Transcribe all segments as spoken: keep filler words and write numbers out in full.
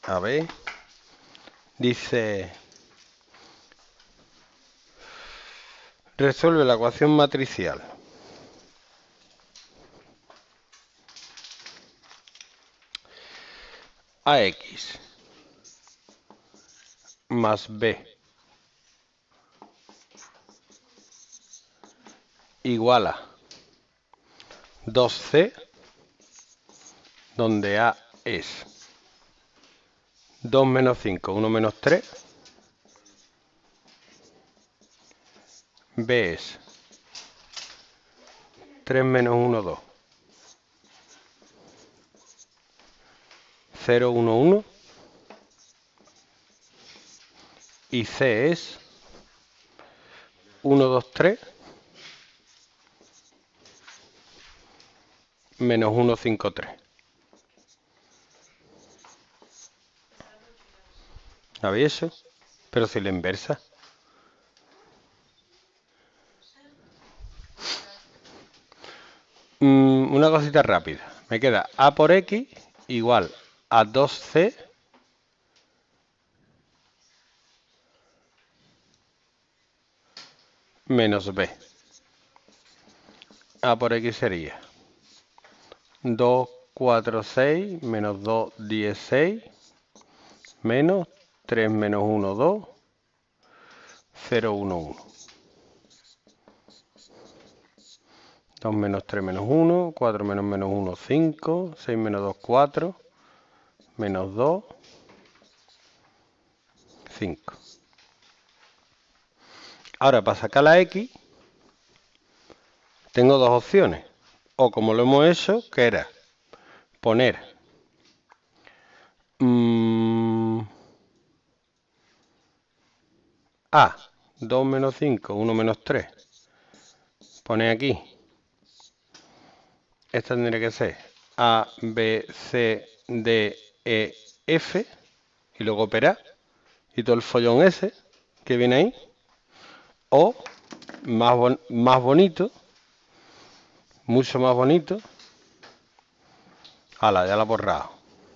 A ver. Dice... Resuelve la ecuación matricial. Ax más b igual a dos c, donde a es dos menos cinco, uno menos tres, b es tres menos uno, dos, cero, uno, uno, y c es uno, dos, tres, menos uno, cinco, tres. ¿Sabéis eso? Pero si la inversa. Mm, una cosita rápida. Me queda a por x igual a dos c menos b. A por x sería dos, cuatro, seis, menos dos, dieciséis, menos tres menos uno, dos, cero, uno, uno. dos menos tres menos uno, cuatro menos menos uno, cinco, seis menos dos, cuatro, menos dos, cinco. Ahora, para sacar la x, tengo dos opciones. O como lo hemos hecho, que era poner mmm, a, dos menos cinco, uno menos tres. Pone aquí. Esta tendría que ser A, B, C, D, E, F. Y luego operar. Y todo el follón ese que viene ahí. O, más, bon más bonito, mucho más bonito. Ala, ya la he borrado.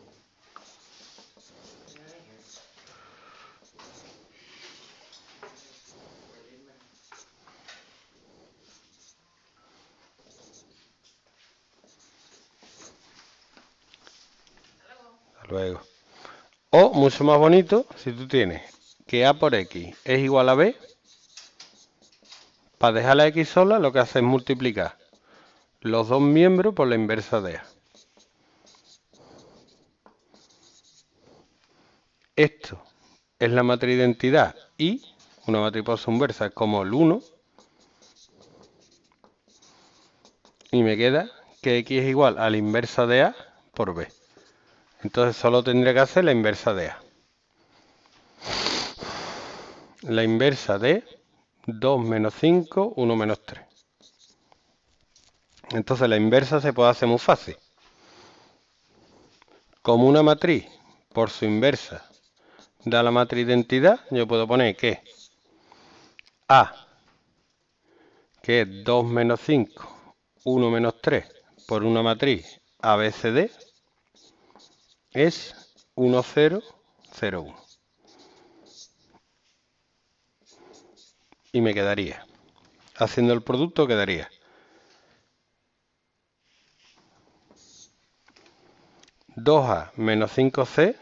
Hasta luego. O, mucho más bonito, si tú tienes que A por X es igual a B, para dejar la X sola lo que hace es multiplicar los dos miembros por la inversa de A. Esto es la matriz de identidad y una matriz por su inversa es como el uno. Y me queda que X es igual a la inversa de A por B. Entonces solo tendría que hacer la inversa de A. La inversa de dos menos cinco, uno menos tres. Entonces la inversa se puede hacer muy fácil. Como una matriz por su inversa da la matriz de identidad, yo puedo poner que A, que es dos menos cinco, uno menos tres, por una matriz A B C D, es uno, cero, cero, uno. Y me quedaría, haciendo el producto quedaría dos A menos cinco C,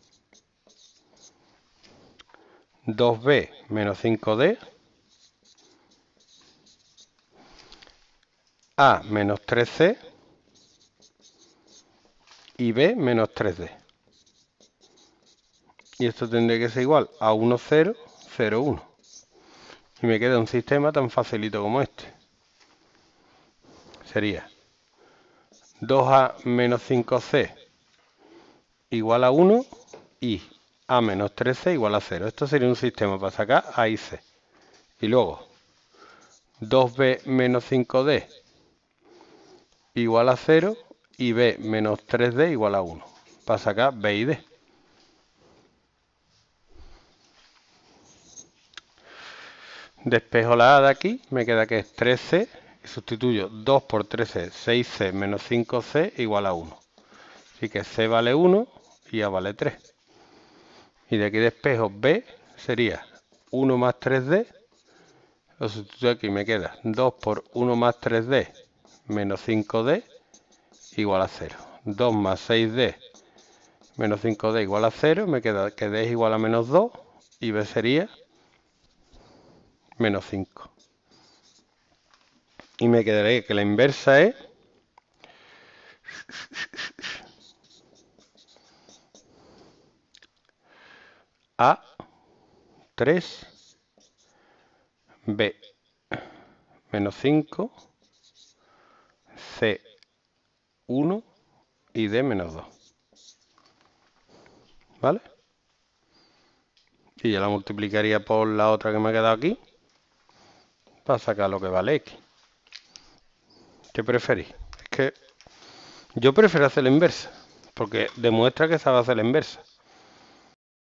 dos B menos cinco D, A menos tres C y B menos tres D. Y esto tendría que ser igual a uno, cero, cero, uno. Y me queda un sistema tan facilito como este. Sería dos A menos cinco C igual a uno y A menos tres C igual a cero. Esto sería un sistema para sacar A y C. Y luego dos B menos cinco D igual a cero y B menos tres D igual a uno. Para sacar B y D. Despejo la A de aquí, me queda que es tres C, y sustituyo dos por tres C, seis C menos cinco C igual a uno. Así que C vale uno y A vale tres. Y de aquí de espejo B sería uno más tres D. Lo sustituyo aquí, me queda dos por uno más tres D menos cinco D igual a cero. dos más seis D menos cinco D igual a cero. Me queda que D es igual a menos dos y B sería menos cinco. Y me quedaría que la inversa es A tres B menos cinco C uno y D menos dos. ¿Vale? Y ya la multiplicaría por la otra que me ha quedado aquí para sacar lo que vale X. ¿Qué preferís? Es que yo prefiero hacer la inversa, porque demuestra que sabe hacer la inversa.